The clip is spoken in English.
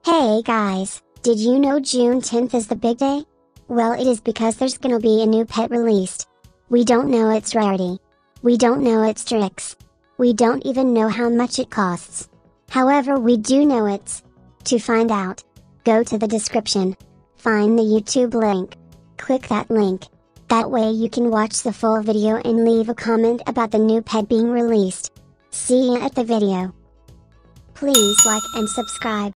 Hey guys, did you know June 10th is the big day? Well, it is because there's gonna be a new pet released. We don't know its rarity. We don't know its tricks. We don't even know how much it costs. However, we do know it's. To find out, go to the description. Find the YouTube link. Click that link. That way you can watch the full video and leave a comment about the new pet being released. See you at the video. Please like and subscribe.